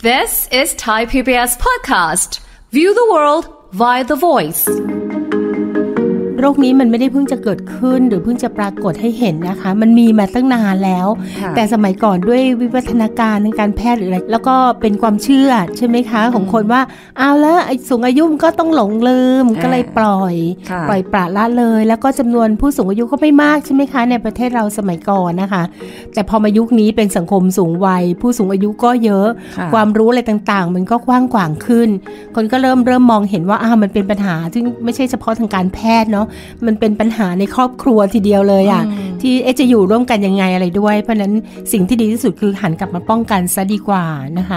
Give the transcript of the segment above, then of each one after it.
This is Thai PBS podcast. View the world via the voice. โรคนี้มันไม่ได้เพิ่งจะเกิดขึ้นหรือเพิ่งจะปรากฏให้เห็นนะคะมันมีมาตั้งนานแล้วแต่สมัยก่อนด้วยวิวัฒนาการทางการแพทย์หรืออะไรแล้วก็เป็นความเชื่อใช่ไหมคะของคนว่าเอาแล้วสูงอายุก็ต้องหลงลืมก็เลยปล่อยปละละเลยแล้วก็จำนวนผู้สูงอายุก็ไม่มากใช่ไหมคะในประเทศเราสมัยก่อนนะคะแต่พอมายุคนี้เป็นสังคมสูงวัยผู้สูงอายุก็เยอะความรู้อะไรต่างๆมันก็กว้างขวางขึ้นคนก็เริ่มมองเห็นว่ามันเป็นปัญหาซึ่งไม่ใช่เฉพาะทางการแพทย์เนาะมันเป็นปัญหาในครอบครัวทีเดียวเลยที่จะอยู่ร่วมกันยังไงอะไรด้วยเพราะนั้นสิ่งที่ดีที่สุดคือหันกลับมาป้องกันซะดีกว่านะคะ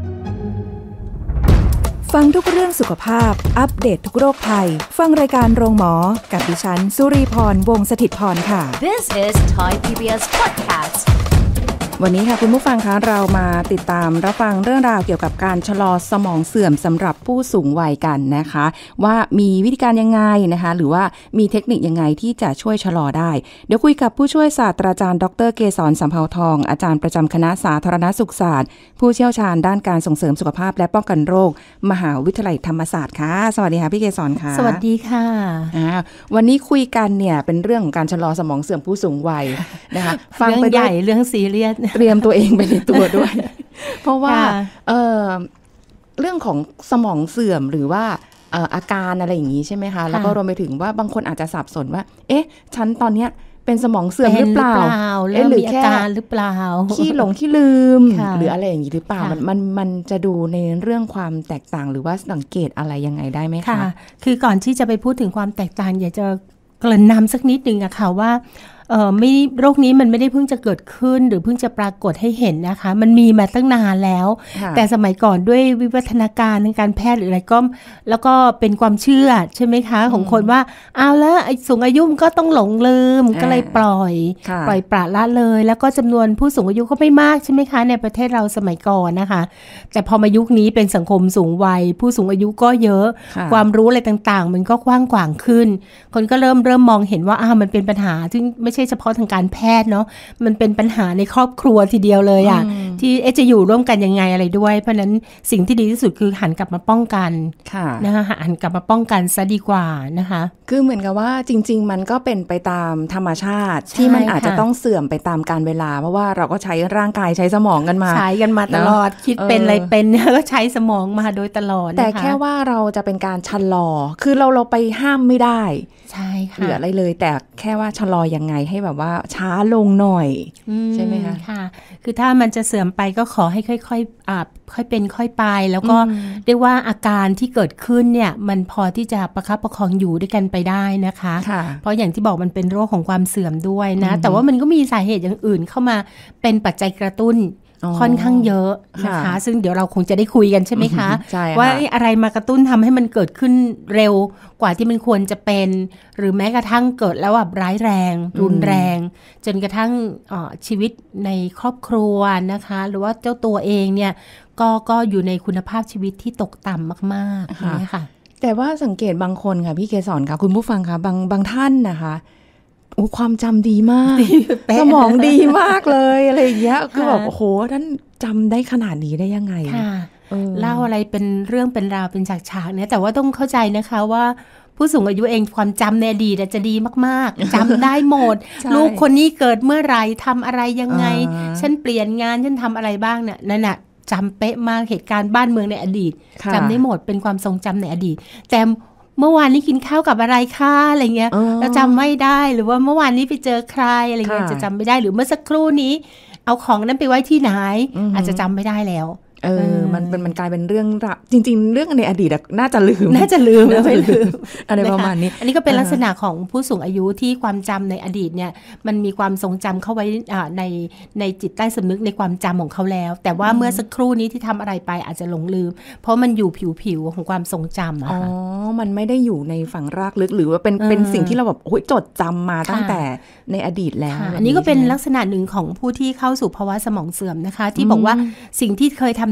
ฟังทุกเรื่องสุขภาพอัปเดต ทุกโรคภัยฟังรายการโรงหมอกับดิฉันสุรีพรวงศ์สถิตย์พรค่ะ This is Thai PBS podcast. วันนี้ค่ะคุณผู้ฟังคะเรามาติดตามรับฟังเรื่องราวเกี่ยวกับการชะลอสมองเสื่อมสำหรับผู้สูงวัยกันนะคะว่ามีวิธีการยังไงนะคะหรือว่ามีเทคนิคยังไงที่จะช่วยชะลอได้เดี๋ยวคุยกับผู้ช่วยศาสตราจารย์ดร.เกษรสำเภาทองอาจารย์ประจำคณะสาธารณสุขศาสตร์ผู้เชี่ยวชาญด้านการส่งเสริมสุขภาพและป้องกันโรคมหาวิทยาลัยธรรมศาสตร์ค่ะสวัสดีค่ะพี่เกษรค่ะสวัสดีค่ะวันนี้คุยกันเนี่ยเป็นเรื่องของการชะลอสมองเสื่อมผู้สูงวัยนะคะฟังไปใหญ่เรื่องซีเรียสเตรียมตัวเองไปในตัวด้วย เพราะว่าเรื่องของสมองเสื่อมหรือว่าอาการอะไรอย่างนี้ใช่ไหมคะแล้วก็รวมไปถึงว่าบางคนอาจจะสับสนว่าเอ๊ะฉันตอนเนี้ยเป็นสมองเสื่อมหรือเปล่าหรือแค่หรือเปล่าขี้หลงขี้ลืมหรืออะไรอย่างนี้หรือเปล่ามันจะดูในเรื่องความแตกต่างหรือว่าสังเกตอะไรยังไงได้ไหมคะคือก่อนที่จะไปพูดถึงความแตกต่างอยากจะเกริ่นนำสักนิดนึงอะค่ะว่าไม่โรคนี้มันไม่ได้เพิ่งจะเกิดขึ้นหรือเพิ่งจะปรากฏให้เห็นนะคะมันมีมาตั้งนานแล้วแต่สมัยก่อนด้วยวิวัฒนาการทางการแพทย์หรืออะไรก็แล้วก็เป็นความเชื่อใช่ไหมคะของคนว่าเอาแล้วสูงอายุก็ต้องหลงลืมก็เลยปล่อยปละละเลยแล้วก็จำนวนผู้สูงอายุก็ไม่มากใช่ไหมคะในประเทศเราสมัยก่อนนะคะแต่พอมายุคนี้เป็นสังคมสูงวัยผู้สูงอายุก็เยอะความรู้อะไรต่างๆมันก็กว้างขวางขึ้นคนก็เริ่มมองเห็นว่ามันเป็นปัญหาซึ่งไม่ใช่เฉพาะทางการแพทย์เนาะมันเป็นปัญหาในครอบครัวทีเดียวเลยที่จะอยู่ร่วมกันยังไงอะไรด้วยเพราะนั้นสิ่งที่ดีที่สุดคือหันกลับมาป้องกันนะคะหันกลับมาป้องกันซะดีกว่านะคะคือเหมือนกับว่าจริงๆมันก็เป็นไปตามธรรมชาติที่มันอาจจะต้องเสื่อมไปตามกาลเวลาเพราะว่าเราก็ใช้ร่างกายใช้สมองกันมาใช้กันมาตลอดคิดเป็นอะไรเป็นก็ใช้สมองมาโดยตลอดแต่แค่ว่าเราจะเป็นการชะลอคือเราไปห้ามไม่ได้ใช่ค่ะหรืออะไรเลยแต่แค่ว่าชะลอยังไงให้แบบว่าช้าลงหน่อยใช่ไหมคะค่ะคือถ้ามันจะเสื่อมไปก็ขอให้ค่อยๆค่อยเป็นค่อยไปแล้วก็เรียกว่าอาการที่เกิดขึ้นเนี่ยมันพอที่จะประคับประคองอยู่ด้วยกันไปได้นะคะเพราะอย่างที่บอกมันเป็นโรคของความเสื่อมด้วยนะแต่ว่ามันก็มีสาเหตุอย่างอื่นเข้ามาเป็นปัจจัยกระตุ้นค่อนข้างเยอะนะคะซึ่งเดี๋ยวเราคงจะได้คุยกันใช่ไหมคะว่าอะไรมากระตุ้นทำให้มันเกิดขึ้นเร็วกว่าที่มันควรจะเป็นหรือแม้กระทั่งเกิดแล้วแบบร้ายแรงรุนแรงจนกระทั่งชีวิตในครอบครัวนะคะหรือว่าเจ้าตัวเองเนี่ยก็อยู่ในคุณภาพชีวิตที่ตกต่ำมากๆนี่ค่ะแต่ว่าสังเกตบางคนค่ะพี่เกษรค่ะคุณผู้ฟังค่ะบางท่านนะคะความจำดีมากสมองดีมากเลยอะไรอย่างเงี้ยคือแบบโอ้โหท่านจำได้ขนาดนี้ได้ยังไงเล่าอะไรเป็นเรื่องเป็นราวเป็นฉากๆเนี่ยแต่ว่าต้องเข้าใจนะคะว่าผู้สูงอายุเองความจำในอดีตจะดีมากๆจำได้หมด ลูกคนนี้เกิดเมื่อไหร่ทำอะไรยังไงฉันเปลี่ยนงานฉันทำอะไรบ้างเนี่ยนั่นน่ะจำเป๊ะมากเหตุการณ์บ้านเมืองในอดีตจำได้หมดเป็นความทรงจำในอดีตแต่เมื่อวานนี้กินข้าวกับอะไรคะอะไรเงี้ยแล้วจำไม่ได้หรือว่าเมื่อวานนี้ไปเจอใครอะไรเงี้ยจะจำไม่ได้หรือเมื่อสักครู่นี้เอาของนั้นไปไว้ที่ไหนอาจจะจำไม่ได้แล้วมันกลายเป็นเรื่องจริงๆเรื่องในอดีตน่าจะลืมไม่ลืมอะไรประมาณนี้อันนี้ก็เป็นลักษณะของผู้สูงอายุที่ความจำในอดีตเนี่ยมันมีความทรงจำเข้าไว้ในจิตใต้สำนึกในความจำของเขาแล้วแต่ว่าเมื่อสักครู่นี้ที่ทำอะไรไปอาจจะหลงลืมเพราะมันอยู่ผิวของความทรงจำมันไม่ได้อยู่ในฝังรากลึกหรือว่าเป็นสิ่งที่เราแบบจดจำมาตั้งแต่ในอดีตแล้วอันนี้ก็เป็นลักษณะหนึ่งของผู้ที่เข้าสู่ภาวะสมองเสื่อมนะคะที่บอกว่าสิ่งที่เคยทำได้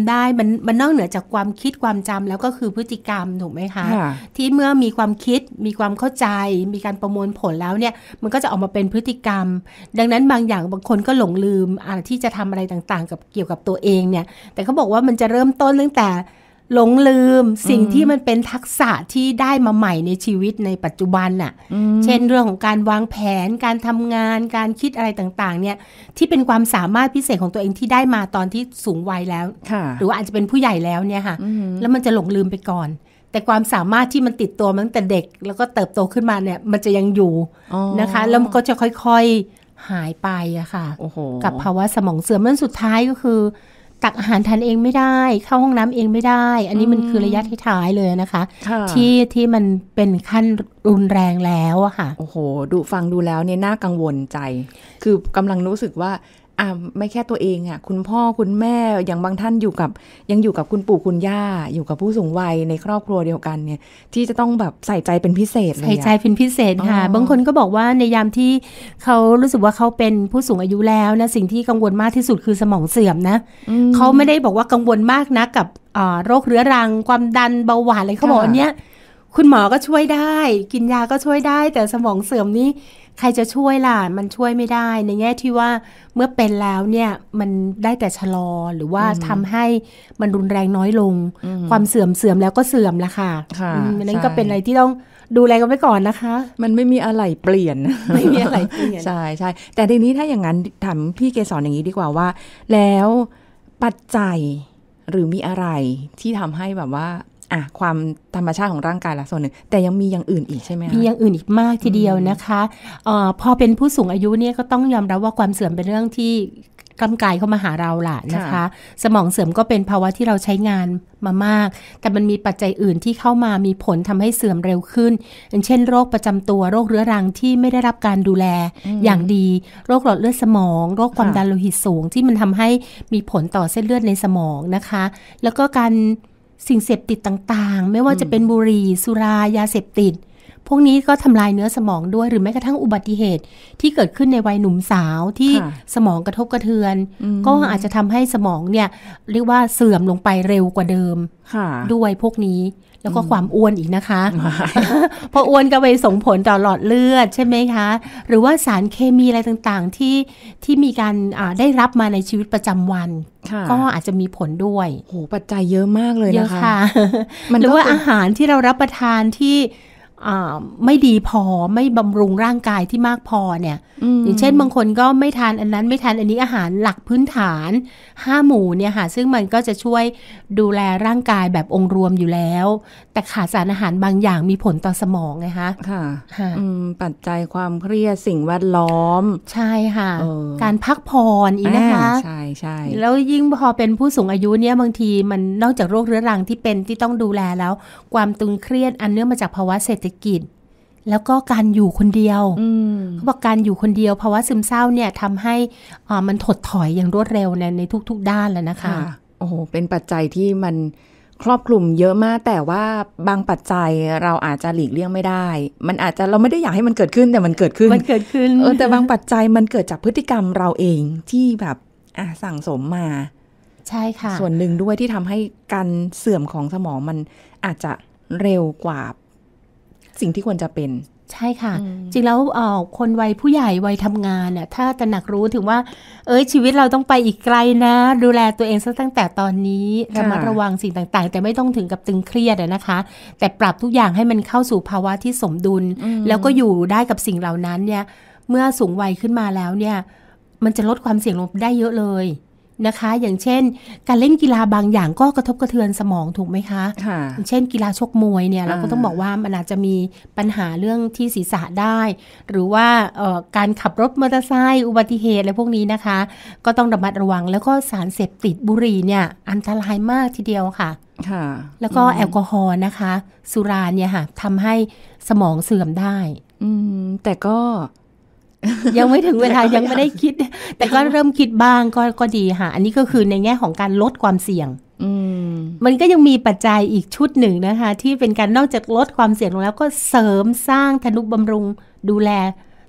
มันนอกเหนือจากความคิดความจำแล้วก็คือพฤติกรรมถูกไหมคะที่เมื่อมีความคิดมีความเข้าใจมีการประมวลผลแล้วเนี่ยมันก็จะออกมาเป็นพฤติกรรมดังนั้นบางอย่างบางคนก็หลงลืมที่จะทำอะไรต่างๆกับเกี่ยวกับตัวเองเนี่ยแต่เขาบอกว่ามันจะเริ่มต้นตั้งแต่หลงลืมสิ่งที่มันเป็นทักษะที่ได้มาใหม่ในชีวิตในปัจจุบันน่ะเช่นเรื่องของการวางแผนการทำงานการคิดอะไรต่างๆเนี่ยที่เป็นความสามารถพิเศษของตัวเองที่ได้มาตอนที่สูงวัยแล้วหรือว่าอาจจะเป็นผู้ใหญ่แล้วเนี่ยค่ะแล้วมันจะหลงลืมไปก่อนแต่ความสามารถที่มันติดตัวมาตั้งแต่เด็กแล้วก็เติบโตขึ้นมาเนี่ยมันจะยังอยู่นะคะแล้วมันก็จะค่อยๆหายไปอะค่ะกับภาวะสมองเสื่อมมันสุดท้ายก็คือตักอาหารทานเองไม่ได้เข้าห้องน้ำเองไม่ได้อันนี้มันคือระยะท้ายๆเลยนะคะที่มันเป็นขั้นรุนแรงแล้วอะค่ะโอ้โหฟังดูแล้วเนี่ยน่ากังวลใจคือกำลังรู้สึกว่าไม่แค่ตัวเองอ่ะคุณพ่อคุณแม่อย่างบางท่านยังอยู่กับคุณปู่คุณย่าอยู่กับผู้สูงวัยในครอบครัวเดียวกันเนี่ยที่จะต้องแบบใส่ใจเป็นพิเศษเลยใส่ใจเป็นพิเศษค่ะบางคนก็บอกว่าในยามที่เขารู้สึกว่าเขาเป็นผู้สูงอายุแล้วนะสิ่งที่กังวลมากที่สุดคือสมองเสื่อมนะเขาไม่ได้บอกว่ากังวลมากนะกับโรคเรื้อรังความดันเบาหวานอะไรเขาบอกอันเนี้ยคุณหมอก็ช่วยได้กินยาก็ช่วยได้แต่สมองเสื่อมนี้ใครจะช่วยล่ะมันช่วยไม่ได้ในแง่ที่ว่าเมื่อเป็นแล้วเนี่ยมันได้แต่ชะลอหรือว่าทำให้มันรุนแรงน้อยลงความเสื่อมแล้วก็เสื่อมละค่ะนั่นก็เป็นอะไรที่ต้องดูแลกันไว้ก่อนนะคะมันไม่มีอะไรเปลี่ยนไม่มีอะไรเปลี่ยนใช่ใช่แต่ทีนี้ถ้าอย่างนั้นถามพี่เกศรอย่างนี้ดีกว่าว่าแล้วปัจจัยหรือมีอะไรที่ทำให้แบบว่าความธรรมชาติของร่างกายละส่วนหนึ่งแต่ยังมีอย่างอื่นอีกใช่ไหมมีอย่างอื่นอีกมากทีเดียวนะคะพอเป็นผู้สูงอายุเนี่ยก็ต้องยอมรับว่าความเสื่อมเป็นเรื่องที่กำกายเข้ามาหาเราล่ะนะคะสมองเสื่อมก็เป็นภาวะที่เราใช้งานมามากแต่มันมีปัจจัยอื่นที่เข้ามามีผลทำให้เสื่อมเร็วขึ้นอย่างเช่นโรคประจำตัวโรคเรื้อรังที่ไม่ได้รับการดูแลอย่างดีโรคหลอดเลือดสมองโรคความดันโลหิตสูงที่มันทำให้มีผลต่อเส้นเลือดในสมองนะคะแล้วก็การสิ่งเสพติดต่างๆไม่ว่าจะเป็นบุหรี่สุรายาเสพติดพวกนี้ก็ทำลายเนื้อสมองด้วยหรือแม้กระทั่งอุบัติเหตุที่เกิดขึ้นในวัยหนุ่มสาวที่สมองกระทบกระเทือนก็อาจจะทำให้สมองเนี่ยเรียกว่าเสื่อมลงไปเร็วกว่าเดิมด้วยพวกนี้แล้วก็ความอ้วนอีกนะคะพออ้วนก็ไปส่งผลต่อหลอดเลือดใช่ไหมคะหรือว่าสารเคมีอะไรต่างๆที่มีการได้รับมาในชีวิตประจำวันก็อาจจะมีผลด้วยโหปัจจัยเยอะมากเลยนะคะหรือว่าอาหารที่เรารับประทานที่ไม่ดีพอไม่บำรุงร่างกายที่มากพอเนี่ยอย่างเช่นบางคนก็ไม่ทานอันนั้นไม่ทานอันนี้อาหารหลักพื้นฐาน5หมู่เนี่ยค่ะซึ่งมันก็จะช่วยดูแลร่างกายแบบองค์รวมอยู่แล้วแต่ขาดสารอาหารบางอย่างมีผลต่อสมองไงคะค่ะปัจจัยความเครียดสิ่งแวดล้อมใช่ค่ะการพักผ่อนอีกนะคะใช่ใช่แล้วยิ่งพอเป็นผู้สูงอายุเนี่ยบางทีมันนอกจากโรคเรื้อรังที่เป็นที่ต้องดูแลแล้วความตึงเครียดอันเนื่องมาจากภาวะเศรษฐกิจแล้วก็การอยู่คนเดียวเขาบอกการอยู่คนเดียวภาวะซึมเศร้าเนี่ยทำให้มันถดถอยอย่างรวดเร็วในทุกๆด้านแล้วนะคะโอ้โหเป็นปัจจัยที่มันครอบคลุมเยอะมากแต่ว่าบางปัจจัยเราอาจจะหลีกเลี่ยงไม่ได้มันอาจจะเราไม่ได้อยากให้มันเกิดขึ้นแต่มันเกิดขึ้นแต่บางปัจจัยมันเกิดจากพฤติกรรมเราเองที่แบบสั่งสมมาใช่ค่ะส่วนหนึ่งด้วยที่ทำให้การเสื่อมของสมองมันอาจจะเร็วกว่าสิ่งที่ควรจะเป็นใช่ค่ะจริงแล้วคนวัยผู้ใหญ่วัยทำงานน่ะถ้าตระหนักรู้ถึงว่าชีวิตเราต้องไปอีกไกลนะดูแลตัวเองซะตั้งแต่ตอนนี้ระมัดระวังสิ่งต่างๆแต่ไม่ต้องถึงกับตึงเครียดนะคะแต่ปรับทุกอย่างให้มันเข้าสู่ภาวะที่สมดุลแล้วก็อยู่ได้กับสิ่งเหล่านั้นเนี่ยเมื่อสูงวัยขึ้นมาแล้วเนี่ยมันจะลดความเสี่ยงลงได้เยอะเลยนะคะอย่างเช่นการเล่นกีฬาบางอย่างก็กระทบกระเทือนสมองถูกไหมคะอย่างเช่นกีฬาชกมวยเนี่ยเราก็ต้องบอกว่ามันอาจจะมีปัญหาเรื่องที่ศีรษะได้หรือว่าการขับรถมอเตอร์ไซค์อุบัติเหตุอะไรพวกนี้นะคะก็ต้องระมัดระวังแล้วก็สารเสพติดบุหรี่เนี่ยอันตรายมากทีเดียวค่ะแล้วก็แอลกอฮอล์นะคะสุราเนี่ยค่ะทำให้สมองเสื่อมได้แต่ก็ยังไม่ถึงเวลายังไม่ได้คิดแต่ก็เริ่มคิดบ้างก็ดีค่ะอันนี้ก็คือในแง่ของการลดความเสี่ยงมันก็ยังมีปัจจัยอีกชุดหนึ่งนะคะที่เป็นการนอกจากลดความเสี่ยงลงแล้วก็เสริมสร้างทนุบำรุงดูแล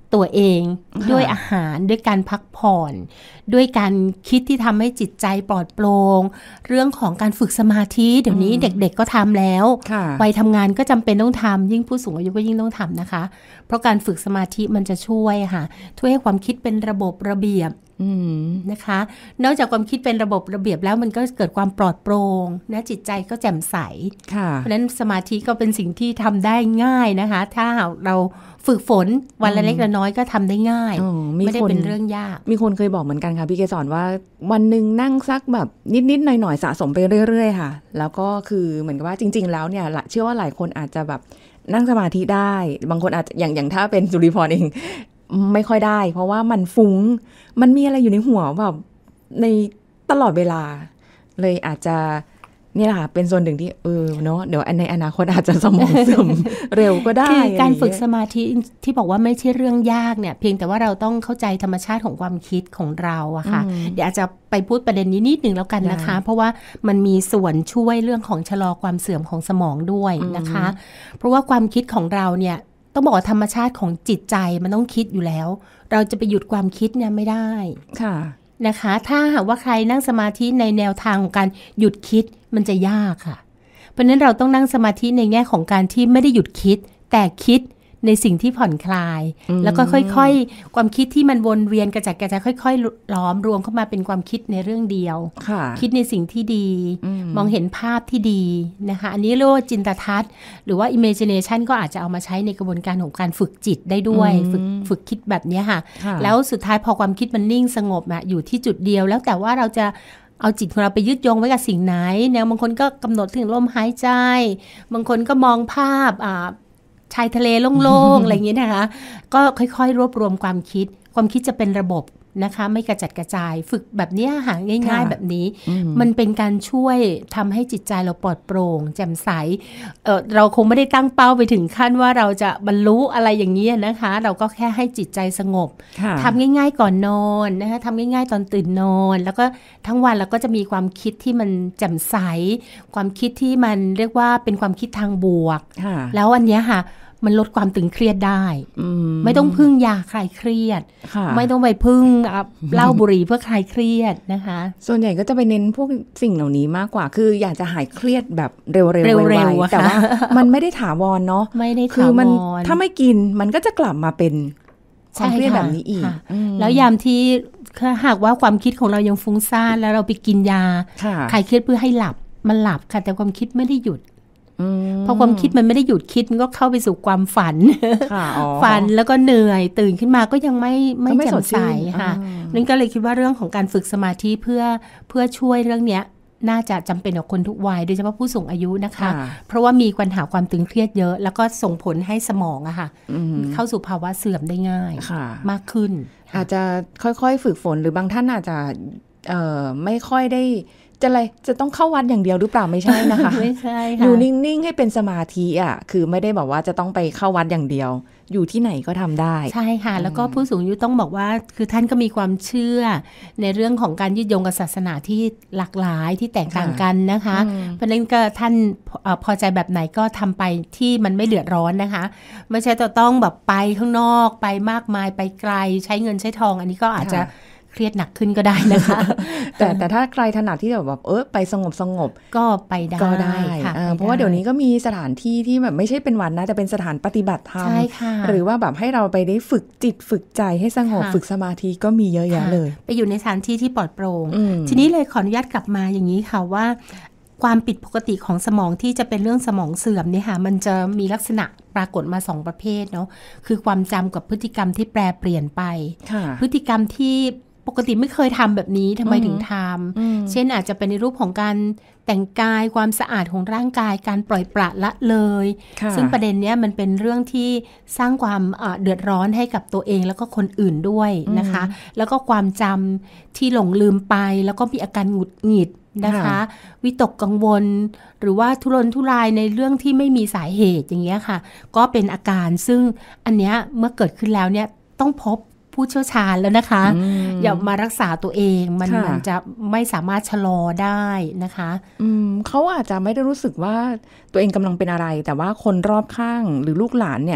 ตัวเองด้วยอาหารด้วยการพักผ่อนด้วยการคิดที่ทำให้จิตใจปลอดโปร่งเรื่องของการฝึกสมาธิเดี๋ยวนี้เด็กๆก็ทำแล้ววัยทำงานก็จำเป็นต้องทำยิ่งผู้สูงอายุก็ยิ่งต้องทำนะคะเพราะการฝึกสมาธิมันจะช่วยค่ะช่วยให้ความคิดเป็นระบบระเบียบนะคะนอกจากความคิดเป็นระบบระเบียบแล้วมันก็เกิดความปลอดโปร่งนะจิตใจก็แจ่มใสเพราะฉะนั้นสมาธิก็เป็นสิ่งที่ทำได้ง่ายนะคะถ้าเราฝึกฝนวันละเล็กละน้อยก็ทำได้ง่ายไม่ได้เป็นเรื่องยากมีคนเคยบอกเหมือนกันค่ะพี่เกศรว่าวันหนึ่งนั่งสักแบบนิดๆหน่อยๆสะสมไปเรื่อยๆค่ะแล้วก็คือเหมือนกับว่าจริงๆแล้วเนี่ยเชื่อว่าหลายคนอาจจะแบบนั่งสมาธิได้บางคนอาจจะอย่างถ้าเป็นจุลีพรเองไม่ค่อยได้เพราะว่ามันฟุ้งมันมีอะไรอยู่ในหัวแบบในตลอดเวลาเลยอาจจะนี่แหละค่ะเป็นส่วนหนึ่งที่เนาะเดี๋ยวในอนาคตอาจจะสมองเสื่อมเร็วก็ได้คือการฝึกสมาธิที่บอกว่าไม่ใช่เรื่องยากเนี่ยเพียงแต่ว่าเราต้องเข้าใจธรรมชาติของความคิดของเราอะค่ะเดี๋ยวอาจจะไปพูดประเด็นนี้นิดนึงแล้วกันนะคะเพราะว่ามันมีส่วนช่วยเรื่องของชะลอความเสื่อมของสมองด้วยนะคะเพราะว่าความคิดของเราเนี่ยต้องบอกว่าธรรมชาติของจิตใจมันต้องคิดอยู่แล้วเราจะไปหยุดความคิดเนี่ยไม่ได้ค่ะนะคะถ้าหากว่าใครนั่งสมาธิในแนวทางของการหยุดคิดมันจะยากค่ะเพราะฉะนั้นเราต้องนั่งสมาธิในแง่ของการที่ไม่ได้หยุดคิดแต่คิดในสิ่งที่ผ่อนคลายแล้วก็ค่อยๆความคิดที่มันวนเวียนกระจัดกระจายค่อยๆล้อมรวมเข้ามาเป็นความคิดในเรื่องเดียวคิดในสิ่งที่ดีมองเห็นภาพที่ดีนะคะอันนี้เรียกว่าจินตทัศน์หรือว่า imagination ก็อาจจะเอามาใช้ในกระบวนการของการฝึกจิตได้ด้วยฝึกคิดแบบนี้ค่ะแล้วสุดท้ายพอความคิดมันนิ่งสงบอยู่ที่จุดเดียวแล้วแต่ว่าเราจะเอาจิตของเราไปยึดโยงไว้กับสิ่งไหนแนวบางคนก็กำหนดถึงลมหายใจบางคนก็มองภาพชายทะเลโล่งๆ อะไรอย่างนี้นะคะก็ค่อยๆรวบรวมความคิดจะเป็นระบบนะคะไม่กระจัดกระจายฝึกแบบนี้หาง่ายๆแบบนี้มันเป็นการช่วยทำให้จิตใจเราปลอดโปร่งแจ่มใสเราคงไม่ได้ตั้งเป้าไปถึงขั้นว่าเราจะบรรลุอะไรอย่างนี้นะคะเราก็แค่ให้จิตใจสงบทำง่ายๆก่อนนอนนะคะทำง่ายๆตอนตื่นนอนแล้วก็ทั้งวันเราก็จะมีความคิดที่มันแจ่มใสความคิดที่มันเรียกว่าเป็นความคิดทางบวกแล้วอันนี้ค่ะมันลดความตึงเครียดได้ไม่ต้องพึ่งยาคลายเครียดไม่ต้องไปพึ่งเหล้าบุหรี่เพื่อคลายเครียดนะคะส่วนใหญ่ก็จะไปเน้นพวกสิ่งเหล่านี้มากกว่าคืออยากจะหายเครียดแบบเร็วๆไวๆแต่ว่ามันไม่ได้ถาวรเนาะไม่ได้ถาวรคือมันถ้าไม่กินมันก็จะกลับมาเป็นความเครียดแบบนี้อีกแล้วยามที่หากว่าความคิดของเรายังฟุ้งซ่านแล้วเราไปกินยาคลายเครียดเพื่อให้หลับมันหลับค่ะแต่ความคิดไม่ได้หยุดพอความคิดมันไม่ได้หยุดคิดมันก็เข้าไปสู่ความฝันฝันแล้วก็เหนื่อยตื่นขึ้นมาก็ยังไม่แจ่มใสค่ะนั่นก็เลยคิดว่าเรื่องของการฝึกสมาธิเพื่อช่วยเรื่องเนี้ยน่าจะจำเป็นกับคนทุกวัยโดยเฉพาะผู้สูงอายุนะคะเพราะว่ามีปัญหาความตึงเครียดเยอะแล้วก็ส่งผลให้สมองอะค่ะเข้าสู่ภาวะเสื่อมได้ง่ายมากขึ้นอาจจะค่อยๆฝึกฝนหรือบางท่านอาจจะไม่ค่อยได้จะต้องเข้าวัดอย่างเดียวหรือเปล่าไม่ใช่นะคะไม่ใช่ค่ะอยู่นิ่งๆให้เป็นสมาธิคือไม่ได้บอกว่าจะต้องไปเข้าวัดอย่างเดียวอยู่ที่ไหนก็ทำได้ใช่ค่ะแล้วก็ผู้สูงอายุต้องบอกว่าคือท่านก็มีความเชื่อในเรื่องของการยึดโยงกับศาสนาที่หลากหลายที่แตกต่างกันนะคะเพราะนั้นก็ท่านพอใจแบบไหนก็ทำไปที่มันไม่เดือดร้อนนะคะไม่ใช่ต้องแบบไปข้างนอกไปมากมายไปไกลใช้เงินใช้ทองอันนี้ก็อาจจะเครียดหนักขึ้นก็ได้นะคะแต่ถ้าใครถนัดที่จะแบบไปสงบก็ไปได้ก็ได้ค่ะเพราะว่าเดี๋ยวนี้ก็มีสถานที่ที่แบบไม่ใช่เป็นวัดนะแต่เป็นสถานปฏิบัติธรรมหรือว่าแบบให้เราไปได้ฝึกจิตฝึกใจให้สงบฝึกสมาธิก็มีเยอะแยะเลยไปอยู่ในสถานที่ที่ปลอดโปร่งทีนี้เลยขออนุญาตกลับมาอย่างนี้ค่ะว่าความผิดปกติของสมองที่จะเป็นเรื่องสมองเสื่อมเนี่ยค่ะมันจะมีลักษณะปรากฏมา2ประเภทเนาะคือความจำกับพฤติกรรมที่แปรเปลี่ยนไปพฤติกรรมที่ปกติไม่เคยทำแบบนี้ทำไมถึงทำเช่นอาจจะเป็นในรูปของการแต่งกายความสะอาดของร่างกายการปล่อยปละละเลยซึ่งประเด็นนี้มันเป็นเรื่องที่สร้างความเดือดร้อนให้กับตัวเองแล้วก็คนอื่นด้วยนะคะแล้วก็ความจำที่หลงลืมไปแล้วก็มีอาการหงุดหงิดนะคะวิตกกังวลหรือว่าทุรนทุรายในเรื่องที่ไม่มีสาเหตุอย่างเงี้ยค่ะก็เป็นอาการซึ่งอันเนี้ยเมื่อเกิดขึ้นแล้วเนี่ยต้องพบผู้เชี่ยวชาญแล้วนะคะอย่ามารักษาตัวเองมันจะไม่สามารถชะลอได้นะคะเขาอาจจะไม่ได้รู้สึกว่าตัวเองกำลังเป็นอะไรแต่ว่าคนรอบข้างหรือลูกหลานเนี่ย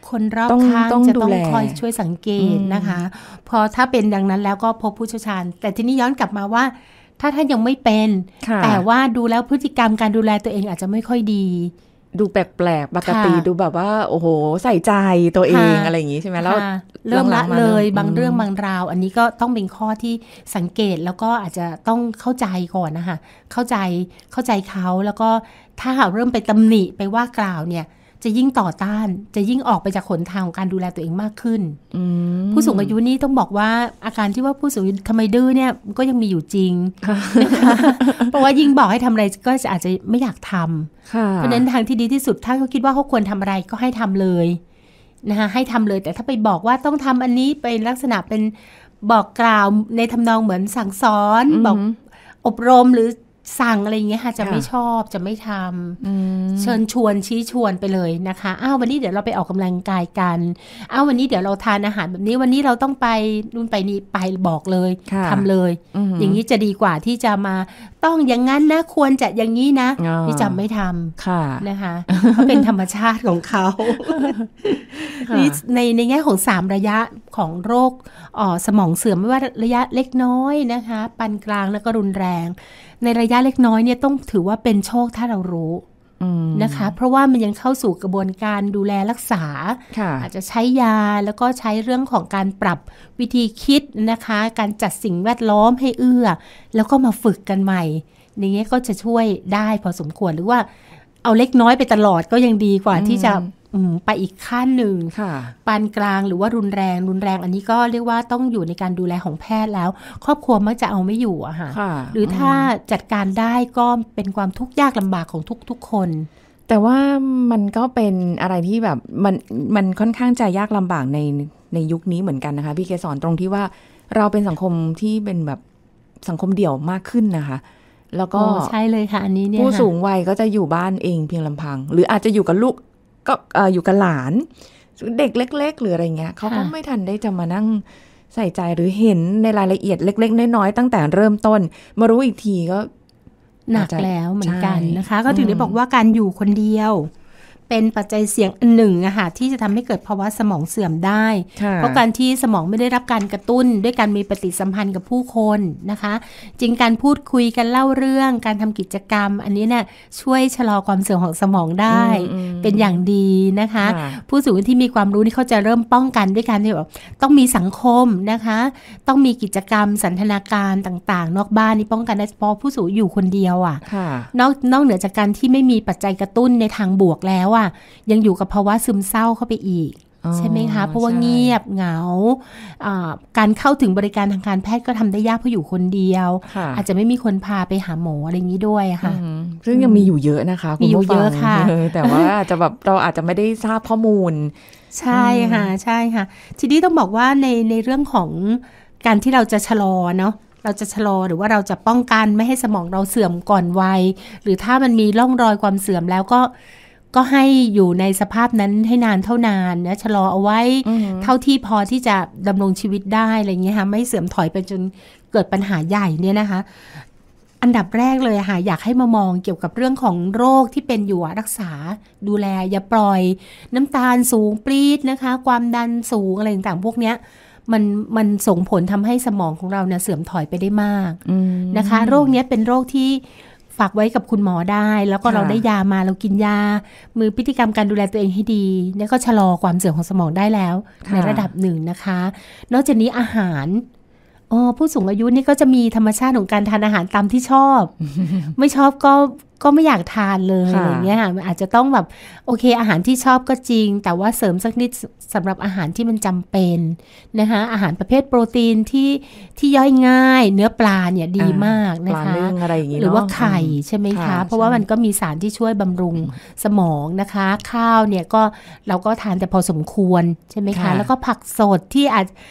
คนรอบข้างจะต้องคอยช่วยสังเกตนะคะพอถ้าเป็นดังนั้นแล้วก็พบผู้เชี่ยวชาญแต่ทีนี้ย้อนกลับมาว่าถ้าท่านยังไม่เป็นแต่ว่าดูแล้วพฤติกรรมการดูแลตัวเองอาจจะไม่ค่อยดีดูแปลกๆปกติดูแบบว่าโอ้โหใส่ใจตัวเองอะไรอย่างงี้ใช่ไหมแล้วเริ่มละเลยบางเรื่องบางราวอันนี้ก็ต้องเป็นข้อที่สังเกตแล้วก็อาจจะต้องเข้าใจก่อนนะคะเข้าใจเขาแล้วก็ถ้าหากเริ่มไปตำหนิไปว่ากล่าวเนี่ยจะยิ่งต่อต้านจะยิ่งออกไปจากหนทางของการดูแลตัวเองมากขึ้นผู้สูงอายุนี่ต้องบอกว่าอาการที่ว่าผู้สูงอายุทำไมดื้อเนี่ยก็ยังมีอยู่จริงนะคะเพราะว่ายิ่งบอกให้ทำอะไรก็อาจจะไม่อยากทำเพราะฉะนั้นทางที่ดีที่สุดถ้าเขาคิดว่าเขาควรทำอะไรก็ให้ทำเลยนะคะให้ทำเลยแต่ถ้าไปบอกว่าต้องทำอันนี้เป็นลักษณะเป็นบอกกล่าวในทำนองเหมือนสั่งสอนบอกอบรมหรือสั่งอะไรอย่างเงี้ยค่ะจะไม่ชอบจะไม่ทำเชิญชวนชี้ชวนไปเลยนะคะวันนี้เดี๋ยวเราไปออกกำลังกายกันวันนี้เดี๋ยวเราทานอาหารแบบนี้วันนี้เราต้องไปนู่นไปนี่ไปบอกเลยทำเลยอย่างนี้จะดีกว่าที่จะมาต้องอย่างนั้นนะควรจะอย่างนี้นะที่จะไม่ทำนะคะเพราะเป็นธรรมชาติของเขานี่ในแง่ของ3ระยะของโรคสมองเสื่อมไม่ว่าระยะเล็กน้อยนะคะปานกลางแล้วก็รุนแรงในระยะเล็กน้อยเนี่ยต้องถือว่าเป็นโชคถ้าเรารู้นะคะเพราะว่ามันยังเข้าสู่กระบวนการดูแลรักษาอาจจะใช้ยาแล้วก็ใช้เรื่องของการปรับวิธีคิดนะคะการจัดสิ่งแวดล้อมให้เอื้อแล้วก็มาฝึกกันใหม่อย่างเงี้ยก็จะช่วยได้พอสมควรหรือว่าเอาเล็กน้อยไปตลอดก็ยังดีกว่าที่จะไปอีกขั้นหนึ่งปานกลางหรือว่ารุนแรงอันนี้ก็เรียกว่าต้องอยู่ในการดูแลของแพทย์แล้วครอบครัวมักจะเอาไม่อยู่อะค่ะหรือถ้าจัดการได้ก็เป็นความทุกข์ยากลำบากของทุกคนแต่ว่ามันก็เป็นอะไรที่แบบมันค่อนข้างจะยากลำบากในยุคนี้เหมือนกันนะคะพี่เกศรตรงที่ว่าเราเป็นสังคมที่เป็นแบบสังคมเดี่ยวมากขึ้นนะคะแล้วก็ใช่เลยค่ะอันนี้เนี่ยผู้สูงวัยก็จะอยู่บ้านเองเพียงลำพังหรืออาจจะอยู่กับลูกก็อยู่กับหลานเด็กเล็กๆหรืออะไรเงี้ยเขาก็ไม่ทันได้จะมานั่งใส่ใจหรือเห็นในรายละเอียดเล็กๆน้อยๆตั้งแต่เริ่มต้นมารู้อีกทีก็หนักแล้วเหมือนกันนะคะก็ถึงได้บอกว่าการอยู่คนเดียวเป็นปัจจัยเสี่ยงอันหนึ่งอะค่ะที่จะทำให้เกิดภาวะสมองเสื่อมได้เพราะการที่สมองไม่ได้รับการกระตุ้นด้วยการมีปฏิสัมพันธ์กับผู้คนนะคะจริงการพูดคุยกันเล่าเรื่องการทำกิจกรรมอันนี้เนี่ยช่วยชะลอความเสื่อมของสมองได้เป็นอย่างดีนะคะผู้สูงอายุที่มีความรู้นี่เขาจะเริ่มป้องกันด้วยการที่แบบต้องมีสังคมนะคะต้องมีกิจกรรมสันทนาการต่างๆนอกบ้านนี่ป้องกันได้เฉพาะผู้สูงอายุอยู่คนเดียวอะนอกเหนือจากการที่ไม่มีปัจจัยกระตุ้นในทางบวกแล้วยังอยู่กับภาวะซึมเศร้าเข้าไปอีกใช่ไหมคะเพราะว่าเงียบเหงาการเข้าถึงบริการทางการแพทย์ก็ทำได้ยากเพราะอยู่คนเดียวอาจจะไม่มีคนพาไปหาหมออะไรอย่างนี้ด้วยค่ะซึ่งยังมีอยู่เยอะนะคะมีอยู่เยอะค่ะแต่ว่าจะแบบเราอาจจะไม่ได้ทราบข้อมูลใช่ค่ะใช่ค่ะทีนี้ต้องบอกว่าในเรื่องของการที่เราจะชะลอเนาะเราจะชะลอหรือว่าเราจะป้องกันไม่ให้สมองเราเสื่อมก่อนวัยหรือถ้ามันมีร่องรอยความเสื่อมแล้วก็ให้อยู่ในสภาพนั้นให้นานเท่านานนะชะลอเอาไว้เท่าที่พอที่จะดำรงชีวิตได้อะไรเงี้ยค่ะไม่เสื่อมถอยไปจนเกิดปัญหาใหญ่เนี่ยนะคะอันดับแรกเลยค่ะอยากให้มามองเกี่ยวกับเรื่องของโรคที่เป็นอยู่รักษาดูแลอย่าปล่อยน้ำตาลสูงปรี๊ดนะคะความดันสูงอะไรต่างๆพวกเนี้ยมันส่งผลทำให้สมองของเราเนี่ยเสื่อมถอยไปได้มากนะคะโรคนี้เป็นโรคที่ฝากไว้กับคุณหมอได้แล้วก็เราได้ยามาเรากินยามือพฤติกรรมการดูแลตัวเองให้ดีแล้วก็ชะลอความเสื่อมของสมองได้แล้วในระดับหนึ่งนะคะนอกจากนี้อาหารผู้สูงอายุนี่ก็จะมีธรรมชาติของการทานอาหารตามที่ชอบ ไม่ชอบก็ไม่อยากทานเลยอะไรเงี้ยอาจจะต้องแบบโอเคอาหารที่ชอบก็จริงแต่ว่าเสริมสักนิดสำหรับอาหารที่มันจำเป็นนะคะอาหารประเภทโปรตีนที่ย่อยง่ายเนื้อปลาเนี่ยดีมากนะคะหรือว่าไข่ใช่ไหมคะเพราะว่ามันก็มีสารที่ช่วยบำรุงสมองนะคะข้าวเนี่ยก็เราก็ทานแต่พอสมควรใช่ไหมคะแล้วก็ผักสดที่อาจ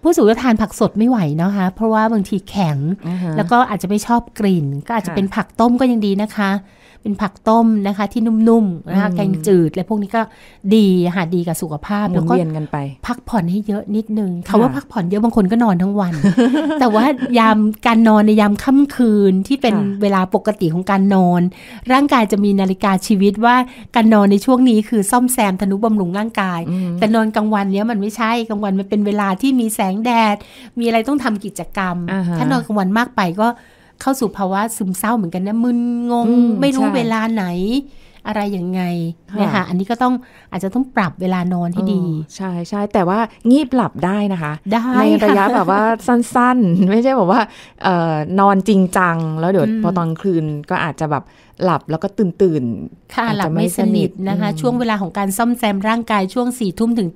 ผู้สูงอายุทานผักสดไม่ไหวนะคะเพราะว่าบางทีแข็งแล้วก็อาจจะไม่ชอบกลิ่นก็อาจจะเป็นผักต้มก็ยังดีนะคะเป็นผักต้มนะคะที่นุ่มๆนะคะแกงจืดและพวกนี้ก็ดีค่ะดีกับสุขภาพแล้วก็พักผ่อนให้เยอะนิดนึงเขาว่าพักผ่อนเยอะบางคนก็นอนทั้งวัน แต่ว่ายามการนอนในยามค่ำคืนที่เป็นเวลาปกติของการนอนร่างกายจะมีนาฬิกาชีวิตว่าการนอนในช่วงนี้คือซ่อมแซมทนุบำรุงร่างกายแต่นอนกลางวันเนี้ยมันไม่ใช่กลางวันมันเป็นเวลาที่มีแสงแดดมีอะไรต้องทำกิจกรรมถ้านอนกลางวันมากไปก็เข้าสู่ภาวะซึมเศร้าเหมือนกันนะมึนงงไม่รู้เวลาไหนอะไรยังไงเนี่ยค่ะอันนี้ก็ต้องอาจจะต้องปรับเวลานอนให้ดีใช่ใช่แต่ว่างีบหลับได้นะคะได้ในระยะแบบว่าสั้นๆไม่ใช่แบบว่านอนจริงจังแล้วเดี๋ยวพอตอนคืนก็อาจจะแบบหลับแล้วก็ตื่นค่ะหลับไม่สนิทนะคะช่วงเวลาของการซ่อมแซมร่างกายช่วง 4 ทุ่มถึงตี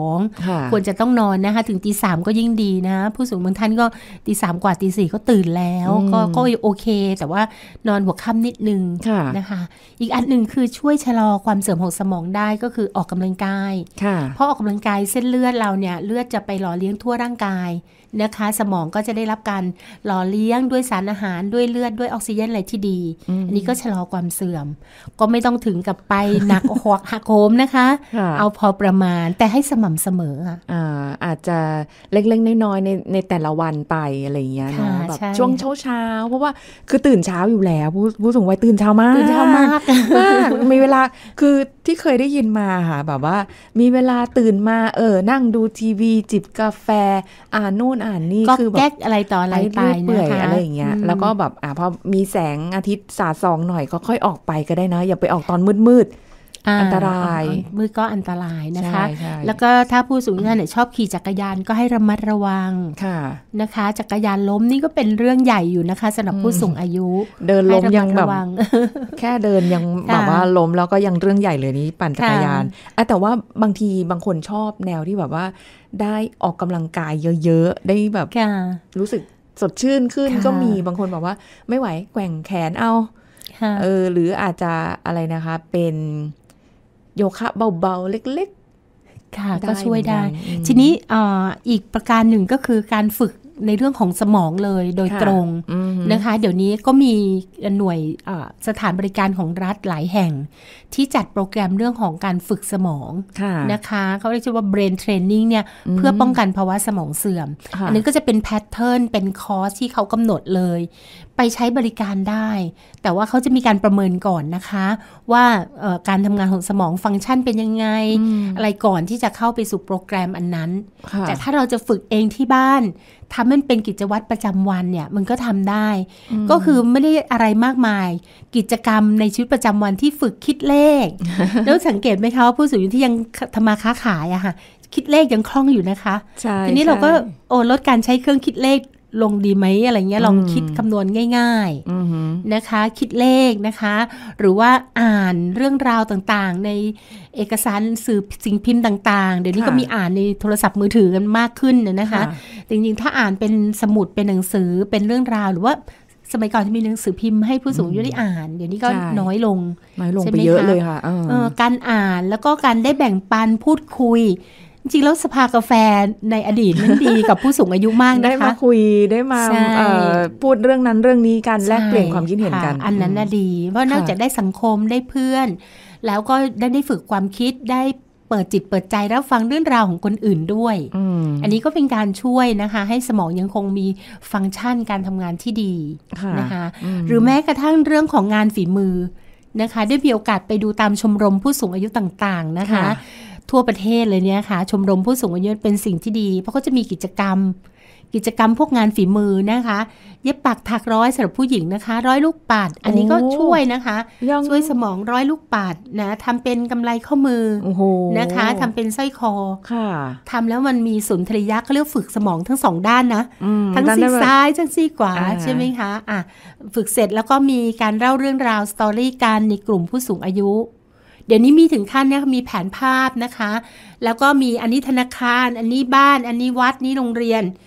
2ควรจะต้องนอนนะคะถึงตี 3ก็ยิ่งดีนะผู้สูงบางท่านก็ตี 3กว่าตี 4ก็ตื่นแล้วก็โอเคแต่ว่านอนหัวค่ำนิดนึงนะคะอีกอันนึงคือช่วยชะลอความเสื่อมของสมองได้ก็คือออกกำลังกายเพราะออกกำลังกายเส้นเลือดเราเนี่ยเลือดจะไปหล่อเลี้ยงทั่วร่างกายนะคะสมองก็จะได้รับการหล่อเลี้ยงด้วยสารอาหารด้วยเลือดด้วยออกซิเจนอะไรที่ดีอันนี้ก็ชะลอความเสื่อมก็ไม่ต้องถึงกับไปหนักหักโหมนะคะเอาพอประมาณแต่ให้สม่ำเสมออาจจะเล็กๆน้อยๆในแต่ละวันไปอะไรอย่างเงี้ยเนาะแบบช่วงเช้าเพราะว่าคือตื่นเช้าอยู่แล้วผู้สูงวัยตื่นเช้ามากมีเวลาคือที่เคยได้ยินมาค่ะแบบว่ามีเวลาตื่นมานั่งดูทีวีจิบกาแฟอ่านนู่นอ่านนี่คือแบบแก๊กอะไรต่ออะไรไปนะคะอะไรอย่างเงี้ยแล้วก็แบบพอมีแสงอาทิตย์สาดส่องหน่อยก็ค่อยออกไปก็ได้นะอย่าไปออกตอนมืดอันตรายมืดก็อันตรายนะคะแล้วก็ถ้าผู้สูงอายุเนี่ยชอบขี่จักรยานก็ให้ระมัดระวังนะคะจักรยานล้มนี่ก็เป็นเรื่องใหญ่อยู่นะคะสำหรับผู้สูงอายุเดินล้มยังแบบแค่เดินยังแบบว่าล้มแล้วก็ยังเรื่องใหญ่เลยนี้ปั่นจักรยานแต่ว่าบางทีบางคนชอบแนวที่แบบว่าได้ออกกำลังกายเยอะๆได้แบบรู้สึกสดชื่นขึ้นก็มีบางคนบอกว่าไม่ไหวแกว่งแขนเอาหรืออาจจะอะไรนะคะเป็นโยคะเบาๆเล็กๆค่ะก็ช่วยได้ทีนี้อีกประการหนึ่งก็คือการฝึกในเรื่องของสมองเลยโดยตรงนะคะเดี๋ยวนี้ก็มีหน่วยสถานบริการของรัฐหลายแห่งที่จัดโปรแกรมเรื่องของการฝึกสมองนะคะเขาเรียกว่า brain training เนี่ยเพื่อป้องกันภาวะสมองเสื่อมอันนี้ก็จะเป็นแพทเทิร์นเป็นคอร์สที่เขากำหนดเลยไปใช้บริการได้แต่ว่าเขาจะมีการประเมินก่อนนะคะว่าการทำงานของสมองฟังก์ชันเป็นยังไงอะไรก่อนที่จะเข้าไปสู่โปรแกรมอันนั้นแต่ถ้าเราจะฝึกเองที่บ้านทำให้มันเป็นกิจวัตรประจำวันเนี่ยมันก็ทำได้ก็คือไม่ได้อะไรมากมายกิจกรรมในชีวิตประจำวันที่ฝึกคิดเลข แล้วสังเกตไหมคะว่าผู้สูงอายุที่ยังทำมาค้าขายอะค่ะคิดเลขยังคล่องอยู่นะคะทีนี้เราก็ลดการใช้เครื่องคิดเลขลงดีไหมอะไรเงี้ยลองคิดคำนวณง่ายๆนะคะคิดเลขนะคะหรือว่าอ่านเรื่องราวต่างๆในเอกสารสื่อสิ่งพิมพ์ต่างๆเดี๋ยวนี้ก็มีอ่านในโทรศัพท์มือถือกันมากขึ้นนะคะจริงๆถ้าอ่านเป็นสมุดเป็นหนังสือเป็นเรื่องราวหรือว่าสมัยก่อนจะมีหนังสือพิมพ์ให้ผู้สูงอายุได้อ่านเดี๋ยวนี้ก็น้อยลงไปเยอะเลยค่ะการอ่านแล้วก็การได้แบ่งปันพูดคุยจริงๆแล้วสภากาแฟในอดีตมันดีกับผู้สูงอายุมากนะคะได้มาคุยได้มาพูดเรื่องนั้นเรื่องนี้กันแลกเปลี่ยนความคิดเห็นกันอันนั้นน่ะดีเพราะนอกจากได้สังคมได้เพื่อนแล้วก็ได้ฝึกความคิดได้เปิดจิตเปิดใจรับฟังเรื่องราวของคนอื่นด้วยอันนี้ก็เป็นการช่วยนะคะให้สมองยังคงมีฟังก์ชันการทำงานที่ดีนะคะหรือแม้กระทั่งเรื่องของงานฝีมือนะคะได้มีโอกาสไปดูตามชมรมผู้สูงอายุต่างๆนะคะทั่วประเทศเลยเนี่ยค่ะชมรมผู้สูงอายุเป็นสิ่งที่ดีเพราะเขาจะมีกิจกรรมพวกงานฝีมือนะคะเย็บปักถักร้อยสำหรับผู้หญิงนะคะร้อยลูกปัดอันนี้ก็ช่วยนะคะช่วยสมองร้อยลูกปัดนะทำเป็นกำไลข้อมือนะคะทำเป็นสร้อยคอทำแล้วมันมีสุนทรียะเขาเรียกฝึกสมองทั้งสองด้านนะทั้งซีกซ้ายทั้งซีกขวาใช่ไหมคะฝึกเสร็จแล้วก็มีการเล่าเรื่องราวสตอรี่กันในกลุ่มผู้สูงอายุเดี๋ยวนี้มีถึงขั้นเนี่ยมีแผนภาพนะคะแล้วก็มีอันนี้ธนาคารอันนี้บ้านอันนี้วัดนี้โรงเรียนผ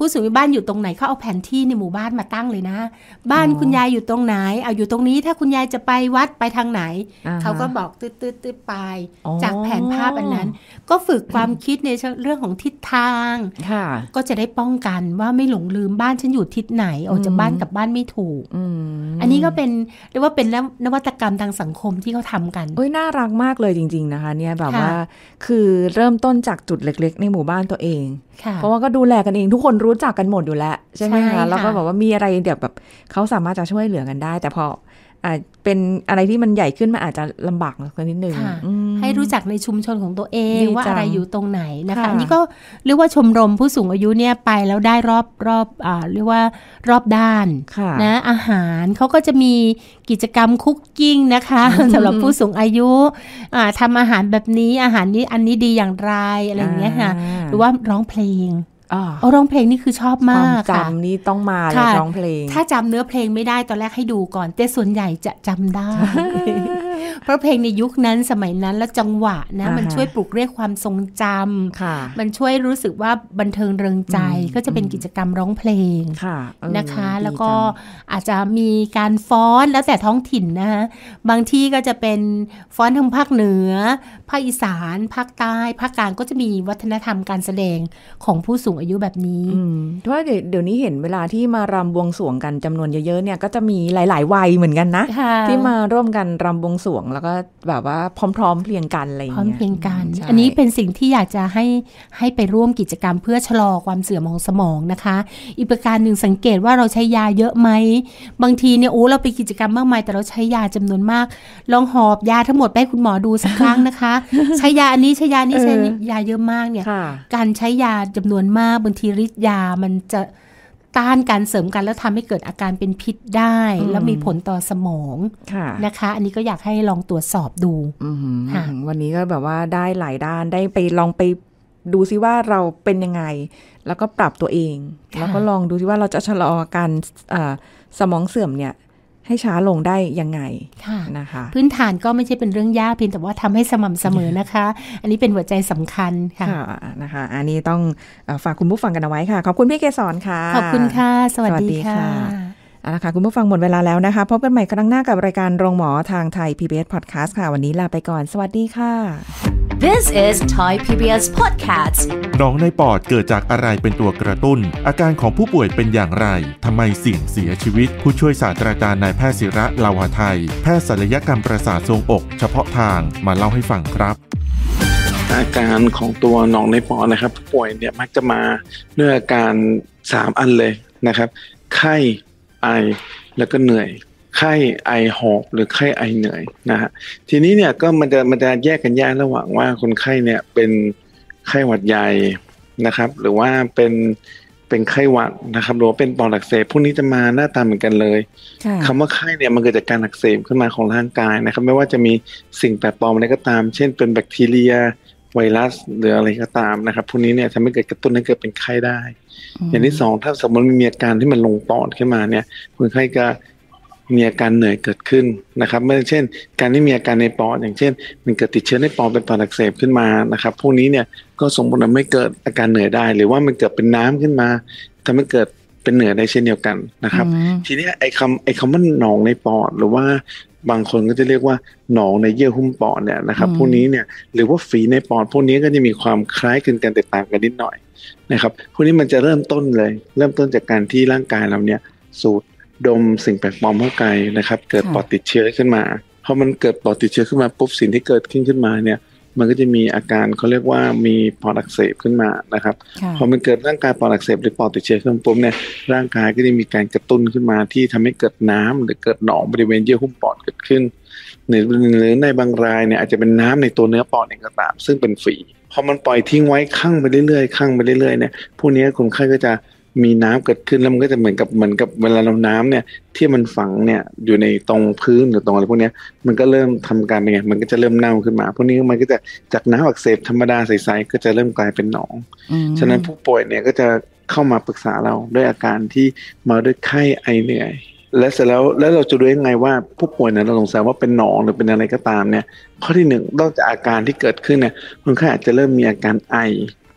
ผู้สูงอายุบ้านอยู่ตรงไหนเขาเอาแผนที่ในหมู่บ้านมาตั้งเลยนะบ้านคุณยายอยู่ตรงไหนเอาอยู่ตรงนี้ถ้าคุณยายจะไปวัดไปทางไหนเขาก็บอกตืดๆไปจากแผนภาพอันนั้นก็ฝึกความคิดในเรื่องของทิศทางก็จะได้ป้องกันว่าไม่หลงลืมบ้านฉันอยู่ทิศไหนออกจากบ้านกลับบ้านไม่ถูกอันนี้ก็เป็นเรียกว่าเป็นนวัตกรรมทางสังคมที่เขาทำกันน่ารักมากเลยจริงๆนะคะเนี่ยแบบว่าคือเริ่มต้นจากจุดเล็กๆในหมู่บ้านตัวเองเพราะว่าก็ดูแลกันเองทุกคนรู้จักกันหมดอยู่แล้วใช่ไหมคะแล้วก็แบบว่ามีอะไรเดี๋ยวแบบเขาสามารถจะช่วยเหลือกันได้แต่พอเป็นอะไรที่มันใหญ่ขึ้นมันอาจจะลำบากนิดนึงให้รู้จักในชุมชนของตัวเองว่าอะไรอยู่ตรงไหนนะคะอันนี้ก็เรียกว่าชมรมผู้สูงอายุเนี่ยไปแล้วได้รอบเรียกว่ารอบด้านนะอาหารเขาก็จะมีกิจกรรมคุกกิ้งนะคะสำหรับผู้สูงอายุทำอาหารแบบนี้อาหารนี้อันนี้ดีอย่างไรอะไรอย่างเงี้ยค่ะหรือว่าร้องเพลงร้องเพลงนี่คือชอบมากค่ะจำนี่ต้องมาเลยร้องเพลงถ้าจำเนื้อเพลงไม่ได้ตอนแรกให้ดูก่อนแต่ส่วนใหญ่จะจำได้ เพราะเพลงในยุคนั้นสมัยนั้นและจังหวะนะมันช่วยปลุกเรียกความทรงจำมันช่วยรู้สึกว่าบันเทิงเริงใจก็จะเป็นกิจกรรมร้องเพลงนะคะแล้วก็อาจจะมีการฟ้อนแล้วแต่ท้องถิ่นนะคะบางที่ก็จะเป็นฟ้อนทางภาคเหนือภาคอีสานภาคใต้ภาคกลางก็จะมีวัฒนธรรมการแสดงของผู้สูงอายุแบบนี้เพราะว่าเดี๋ยวนี้เห็นเวลาที่มารำบวงสรวงกันจำนวนเยอะๆเนี่ยก็จะมีหลายๆวัยเหมือนกันนะที่มาร่วมกันรำบวงสรวงแล้วก็แบบว่าพร้อมๆเพรียงกันอะไรอย่างเงี้ยพร้อมเพรียงกันอันนี้เป็นสิ่งที่อยากจะให้ไปร่วมกิจกรรมเพื่อชะลอความเสื่อมของสมองนะคะอีกประการหนึ่งสังเกตว่าเราใช้ยาเยอะไหมบางทีเนี่ยเราไปกิจกรรมมากมายแต่เราใช้ยาจำนวนมากลองหอบยาทั้งหมดไปให้คุณหมอดูสักครั้งนะคะ ใช้ยาอันนี้ใช้ยานี้ใช้ยาเยอะมากเนี่ยการใช้ยาจำนวนมากบางทีฤทธิ์ยามันจะต้านการเสริมกันแล้วทำให้เกิดอาการเป็นพิษได้แล้วมีผลต่อสมองนะคะอันนี้ก็อยากให้ลองตรวจสอบดูวันนี้ก็แบบว่าได้หลายด้านได้ไปลองไปดูซิว่าเราเป็นยังไงแล้วก็ปรับตัวเองแล้วก็ลองดูซิว่าเราจะชะลอการสมองเสื่อมเนี่ยให้ช้าลงได้ยังไงนะคะพื้นฐานก็ไม่ใช่เป็นเรื่องยากเพียงแต่ว่าทำให้สม่ำเสมอนะคะอันนี้เป็นหัวใจสำคัญค่ะนะคะอันนี้ต้องฝากคุณผู้ฟังกันเอาไว้ค่ะขอบคุณพี่เกษรค่ะขอบคุณค่ะสวัสดีค่ะเอาละค่ะคุณผู้ฟังหมดเวลาแล้วนะคะพบกันใหม่ครั้งหน้ากับรายการโรงหมอทางไทย PBS Podcast ค่ะวันนี้ลาไปก่อนสวัสดีค่ะ This is Thai PBS Podcast หนองในปอดเกิดจากอะไรเป็นตัวกระตุ้นอาการของผู้ป่วยเป็นอย่างไรทำไมเสี่ยงเสียชีวิตผู้ช่วยศาสตราจารย์นายแพทย์ศิระเลาหะไทยแพทย์ศัลยกรรมประสาททรวงอกเฉพาะทางมาเล่าให้ฟังครับอาการของตัวหนองในปอดนะครับผู้ป่วยเนี่ยมักจะมาด้วยอาการ3อันเลยนะครับไข้ไอแล้วก็เหนื่อยไข้ไอหอบหรือไข้ไอเหนื่อยนะฮะทีนี้เนี่ยก็มันจะแยกกันระหว่างว่าคนไข้เนี่ยเป็นไข้หวัดใหญ่นะครับหรือว่าเป็นไข้หวัดนะครับหรือว่าเป็นปอดอักเสบพวกนี้จะมาหน้าตาเหมือนกันเลยคำว่าไข้เนี่ยมันเกิดจากการอักเสบขึ้นมาของร่างกายนะครับไม่ว่าจะมีสิ่งแปลกปลอมอะไรก็ตามเช่นเป็นแบคทีเรียไวรัสหรืออะไรก็ตามนะครับพวกนี้เนี่ยทำให้เกิดกระตุ้นให้เกิดเป็นไข้ได้อย่างที่2ถ้าสมมติมีอาการที่มันลงปอดขึ้นมาเนี่ยคนไข้ก็มีอาการเหนื่อยเกิดขึ้นนะครับไม่เช่นการที่มีอาการในปอดอย่างเช่นมันเกิดติดเชื้อในปอดเป็นปอดอักเสบขึ้นมานะครับพวกนี้เนี่ยก็ส่งผลทำให้เกิดอาการเหนื่อยได้หรือว่ามันเกิดเป็นน้ำขึ้นมาทำให้เกิดเป็นเหนื่อยได้เช่นเดียวกันนะครับทีนี้ไอ้คำว่าหนองในปอดหรือว่าบางคนก็จะเรียกว่าหนองในเยื่อหุ้มปอดเนี่ยนะครับพวกนี้เนี่ยหรือว่าฝีในปอดพวกนี้ก็จะมีความคล้ายคลึงกันแต่ต่างกันนิดหน่อยนะครับพวกนี้มันจะเริ่มต้นจากการที่ร่างกายเราเนี่ยสูดดมสิ่งแปลกปลอมเข้าไปนะครับเกิดปอดติดเชื้อขึ้นมาพอมันเกิดปอดติดเชื้อขึ้นมาปุ๊บสิ่งที่เกิดขึ้นมาเนี่ยมันก็จะมีอาการเขาเรียกว่ามีปอดอักเสบขึ้นมานะครับพอมันเกิดร่างกายปอดอักเสบหรือปอดติดเชื้อขึ้นปุ๊บเนี่ยร่างกายก็จะมีการกระตุ้นขึ้นมาที่ทำให้เกิดน้ำหรือเกิดหนองบริเวณเยื่อหุ้มปอดเกิดขึ้นหรือในบางรายเนี่ยอาจจะเป็นน้ำในตัวเนื้อปอดเองก็ตามซึ่งเป็นฝีพอมันปล่อยทิ้งไว้คั่งไปเรื่อยๆเนี่ยพวกนี้คนไข้ก็จะมีน้ำเกิดขึ้นแล้วมันก็จะเหมือนกับเวลาเราน้ำเนี่ยที่มันฝังเนี่ยอยู่ในตรงพื้นหรือตรงอะไรพวกนี้มันก็เริ่มทำการเป็นไงมันก็จะเริ่มเน่าขึ้นมาพวกนี้มันก็จะจากน้ำอักเสบธรรมดาใสๆก็จะเริ่มกลายเป็นหนองฉะนั้นผู้ป่วยเนี่ยก็จะเข้ามาปรึกษาเราด้วยอาการที่มาด้วยไข้ไอเหนื่อยและเสร็จแล้วเราจะรู้ยังไงว่าผู้ป่วยเนี่ยเราสงสัยว่าเป็นหนองหรือเป็นอะไรก็ตามเนี่ยข้อที่1นอกจากอาการที่เกิดขึ้นเนี่ยคนไข้อาจจะเริ่มมีอาการไอ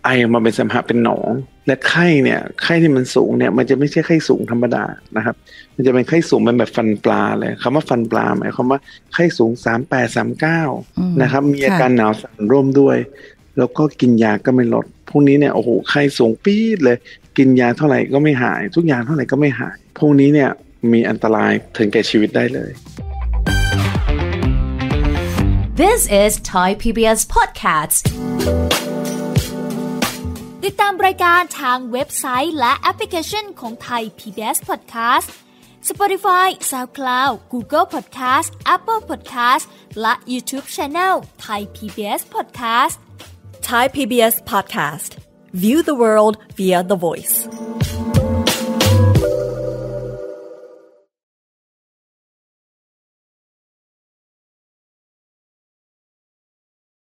ไอออกมาเป็นสมหะเป็นหนองและไข้เนี่ยไข้ที่มันสูงเนี่ยมันจะไม่ใช่ไข้สูงธรรมดานะครับมันจะเป็นไข้สูงเป็นแบบฟันปลาเลยคำว่าฟันปลาหมายความว่าไข้สูง38 39นะครับมีอาการหนาวสั่นร่วมด้วยแล้วก็กินยาก็ไม่ลดพวกนี้เนี่ยโอ้โหไข้สูงปี๊ดเลยกินยาเท่าไหร่ก็ไม่หายทุกอย่างเท่าไหร่ก็ไม่หายพวกนี้เนี่ยมีอันตรายถึงแก่ชีวิตได้เลย This is Thai PBS Podcast ติดตามรายการทางเว็บไซต์และแอปพลิเคชันของ Thai PBS Podcast Spotify, SoundCloud, Google Podcast, Apple Podcast และ YouTube Channel Thai PBS Podcast Thai PBS Podcast. View the world via the voice.